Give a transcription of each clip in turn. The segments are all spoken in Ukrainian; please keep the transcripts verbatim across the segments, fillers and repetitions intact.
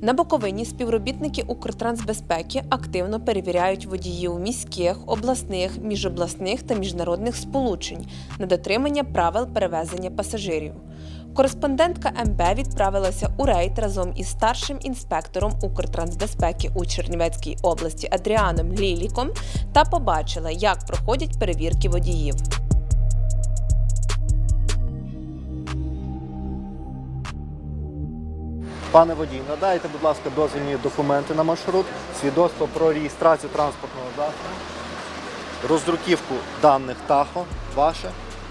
На Буковині співробітники Укртрансбезпеки активно перевіряють водіїв міських, обласних, міжобласних та міжнародних сполучень на дотримання правил перевезення пасажирів. Кореспондентка ем бе відправилася у рейд разом із старшим інспектором Укртрансбезпеки у Чернівецькій області Адріаном Ліліком та побачила, як проходять перевірки водіїв. Пане водій, надайте, будь ласка, дозвільні документи на маршрут, свідоцтво про реєстрацію транспортного засобу, роздруківку даних ТАХО, ваше.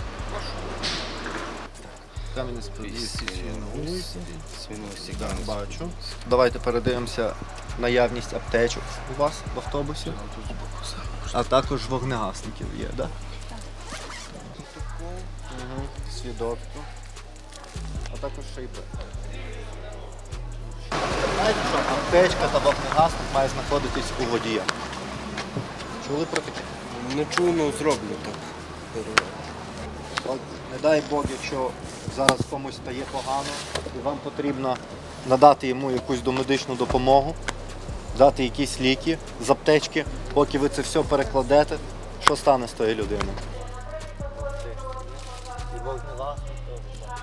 Бачу. Давайте передивимося наявність аптечок у вас в автобусі, а також вогнегасників є, так? Угу. Свідоцтво, а також шейпи. Знаєте, що аптечка та вогнегасник має знаходитись у водія. Чули про таке? Не чув, але зроблю так. От, не дай Бог, якщо зараз комусь стає погано і вам потрібно надати йому якусь домедичну допомогу, дати якісь ліки з аптечки, поки ви це все перекладете, що стане з тою людиною? І вогнегасник теж.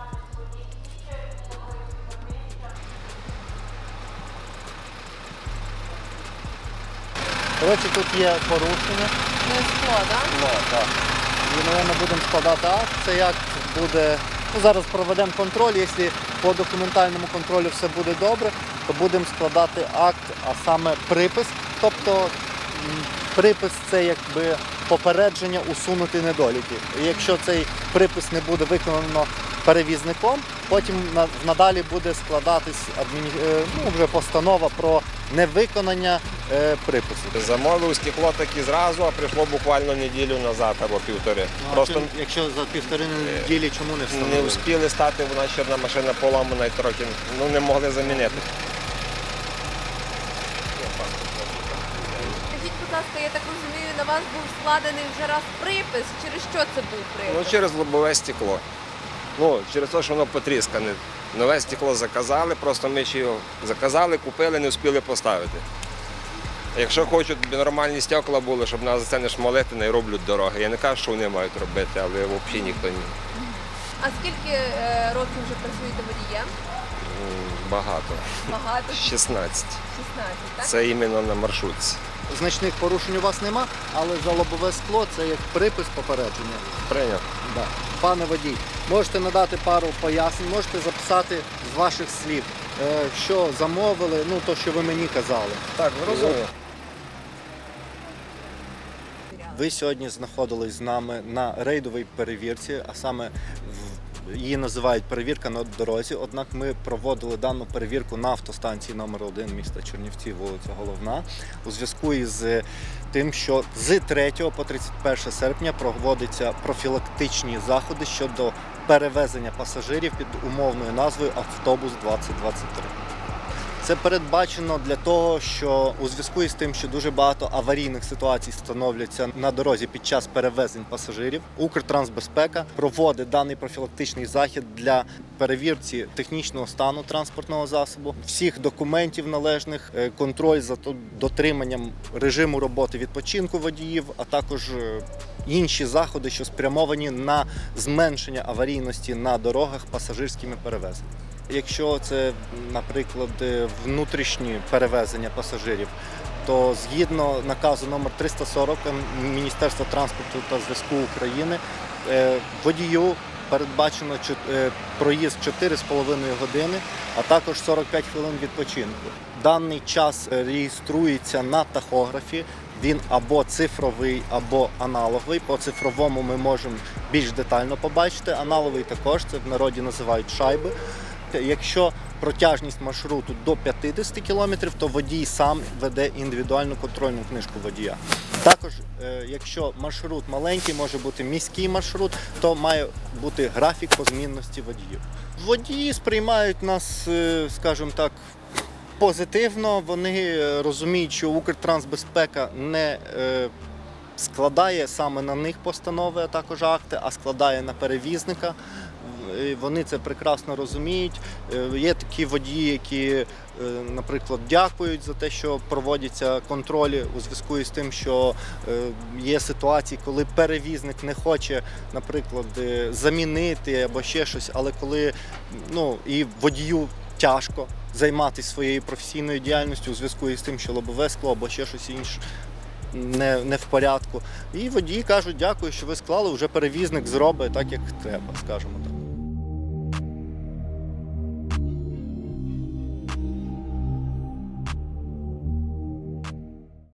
Коротше, тут є порушення. Не скло, так? Ну, так. І, мабуть, будемо складати акт. Цей акт буде, ну, зараз проведемо контроль, якщо по документальному контролю все буде добре, то будемо складати акт, а саме припис. Тобто м, припис – це якби попередження усунути недоліки. І якщо цей припис не буде виконано перевізником, потім надалі буде складатись адміні... ну, вже постанова про невиконання е, припису. Замовив стекло таки зразу, а прийшло буквально неділю назад або півтори. Ну, Просто чим, якщо за півтори неділі, чому не встановили? не встигли стати, вона ще одна машина поламана і трохи ну, не могли замінити. Скажіть, будь ласка, я так розумію, на вас був складений вже раз припис. Через що це був припис? Ну, через лобове стекло. Ну, через те, що воно потріскане. Нове стекло заказали, просто ми ще його заказали, купили, не встигли поставити. Якщо хочуть, щоб нормальні стекла були, щоб нас за це не шмалити, не роблять дороги. Я не кажу, що вони мають робити, але взагалі ніхто ні. А скільки е, років вже працюєте водієм? Багато. Багато? шістнадцять. шістнадцять, так? Це іменно на маршрутці. Значних порушень у вас нема, але за лобове скло це як припис попередження. Прийняв. Да. Пане водій, можете надати пару пояснень, можете записати з ваших слів, е, що замовили, ну то, що ви мені казали. Так, розумію. Ви сьогодні знаходились з нами на рейдовій перевірці, а саме в її називають перевірка на дорозі, однак ми проводили дану перевірку на автостанції номер один міста Чернівці, вулиця Головна, у зв'язку із тим, що з третього по тридцять перше серпня проводяться профілактичні заходи щодо перевезення пасажирів під умовною назвою «Автобус двадцять двадцять три». Це передбачено для того, що у зв'язку із тим, що дуже багато аварійних ситуацій становляться на дорозі під час перевезень пасажирів, Укртрансбезпека проводить даний профілактичний захід для перевірки технічного стану транспортного засобу, всіх документів належних, контроль за дотриманням режиму роботи відпочинку водіїв, а також інші заходи, що спрямовані на зменшення аварійності на дорогах пасажирськими перевезеннями. Якщо це, наприклад, внутрішні перевезення пасажирів, то згідно наказу номер триста сорок Міністерства транспорту та зв'язку України водію передбачено проїзд чотири з половиною години, а також сорок п'ять хвилин відпочинку. Даний час реєструється на тахографі. Він або цифровий, або аналоговий. По цифровому ми можемо більш детально побачити. Аналоговий також, це в народі називають шайби. Якщо протяжність маршруту до п'ятдесят кілометрів, то водій сам веде індивідуальну контрольну книжку водія. Також, якщо маршрут маленький, може бути міський маршрут, то має бути графік позмінності водіїв. Водії сприймають нас, скажімо так, позитивно. Вони розуміють, що Укртрансбезпека не складає саме на них постанови, а також акти, а складає на перевізника. і вони це прекрасно розуміють. Е, Є такі водії, які, е, наприклад, дякують за те, що проводяться контролі у зв'язку із тим, що е, є ситуації, коли перевізник не хоче, наприклад, е, замінити або ще щось, але коли ну, і водію тяжко займатися своєю професійною діяльністю у зв'язку із тим, що лобове скло або ще щось інше не, не в порядку. І водії кажуть, дякую, що ви склали, вже перевізник зробить так, як треба, скажімо так.